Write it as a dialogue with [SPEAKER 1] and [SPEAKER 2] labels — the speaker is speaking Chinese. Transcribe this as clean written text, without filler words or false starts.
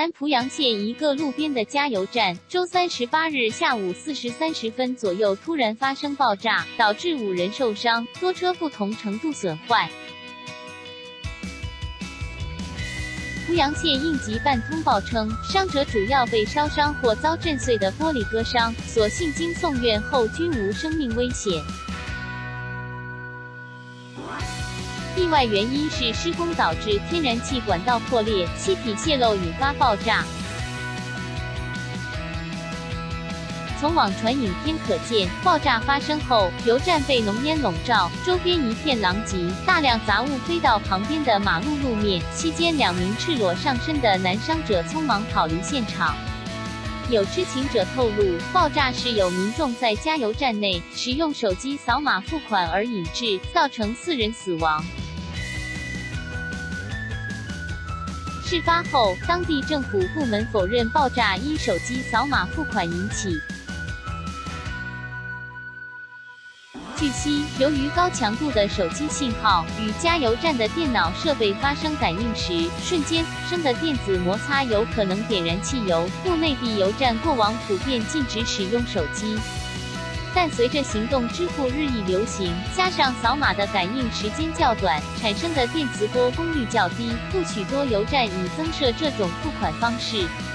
[SPEAKER 1] 南濮阳县一个路边的加油站，周3 18日下午4时30分左右突然发生爆炸，导致5人受伤，多车不同程度损坏。濮阳县应急办通报称，伤者主要被烧伤或遭震碎的玻璃割伤，所幸经送院后均无生命危险。意外原因是施工导致天然气管道破裂，气体泄漏引发爆炸。从网传影片可见，爆炸发生后，油站被浓烟笼罩，周边一片狼藉，大量杂物飞到旁边的马路路面。期间，2名赤裸上身的男伤者匆忙逃离现场。有知情者透露，爆炸是有民众在加油站内使用手机扫码付款而引致，造成4人死亡。事发后，当地政府部门否认爆炸因手机扫码付款引起。据悉，由于高强度的手机信号与加油站的电脑设备发生感应时，瞬间发生的电子摩擦有可能点燃汽油。故内地油站过往普遍禁止使用手机。但随着行动支付日益流行，加上扫码的感应时间较短，产生的电磁波功率较低，故许多油站已增设这种付款方式。